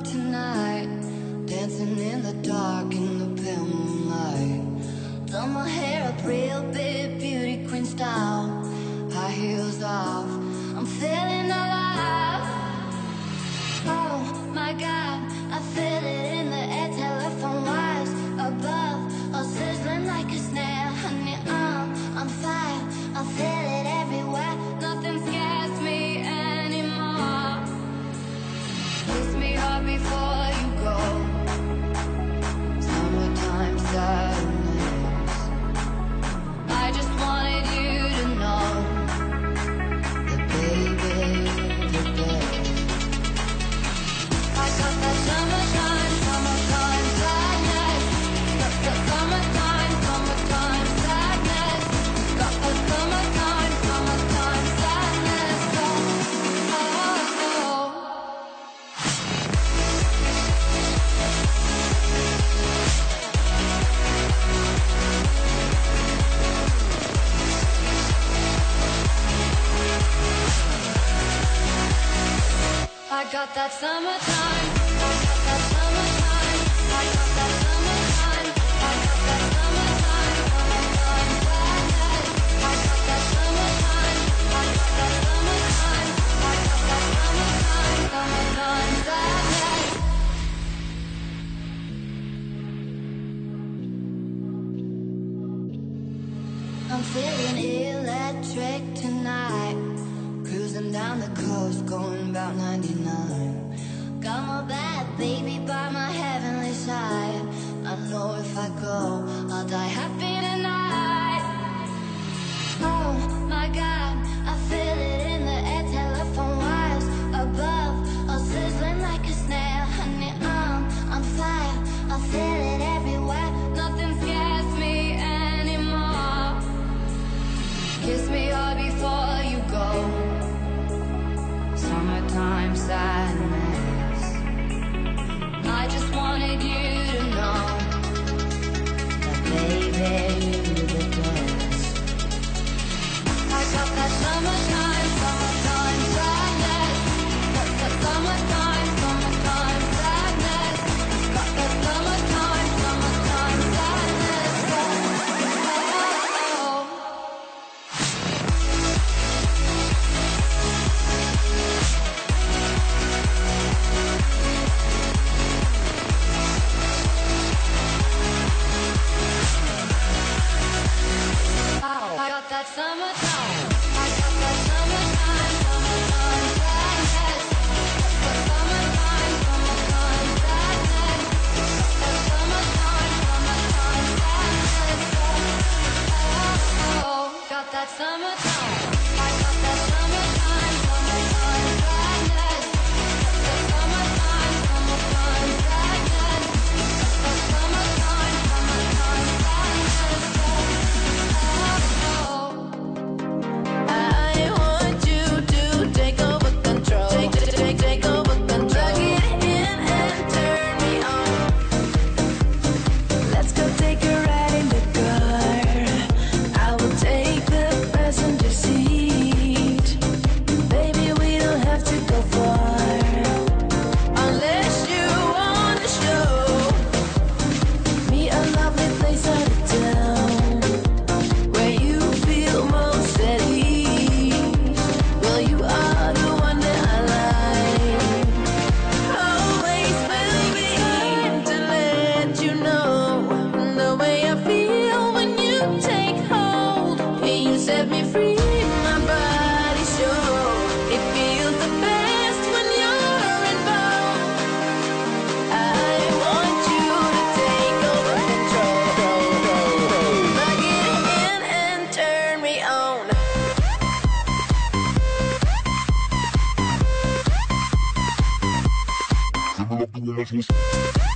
tonight, dancing in the dark in the pale moonlight. Done my hair up real big, beauty queen style, high heels off, I'm feeling alive. Oh my God, I feel it in the air, telephone wires above, all sizzling like a snare. Honey, I'm fire, I feel it everywhere, nothing scares me anymore. Kiss me hard before you go, summertime sadness. I just wanted you to know that baby, you're dead. I got that summertime, summertime sadness. Got the summertime, summertime sadness. Got the summertime, summertime sadness. Oh, oh, oh. I got that summertime, I got that summertime, I got that summertime, I got that summertime, summertime sadness. I got that summertime, I got that summertime, I got that summertime, summertime sadness. I'm feeling electric tonight, cruising down the coast, going about 99. Got my bad baby by my heavenly side. I know if I go, I'll die happy tonight. Oh my God, I feel it in the air, telephone wires above, all sizzling like a snare. Honey, I'm fire, I feel it everywhere, nothing scares me anymore. Kiss me hard before you go, summertime sadness. I just wanted you to know that baby, you're the best. I got that summertime, summertime sadness. Got that summertime, summertime sadness. Got that summertime, summertime sadness. Oh, oh, oh. I got that summertime, I got that summertime, summertime sadness. Got that summertime, summertime sadness. Got that summertime, summertime sadness. Oh, oh, oh. Got that summertime, I got that summertime, summertime sadness. Got that summertime, summertime sadness. Got that summertime, summertime sadness. I want you to take over control. Take over control. Plug it in and turn me on. Let's go take a ride in the car. I will take the passenger seat. Baby, we don't have to go far, unless you want to show me a lovely place out of town, where you feel most at ease. Well, you are the one that I like. Always believing to let you know the way I feel when you take hold and you set me free. My body sure it feels the best when you're involved. I want you to take over control. Plug it in and turn me on. Give me love, the woman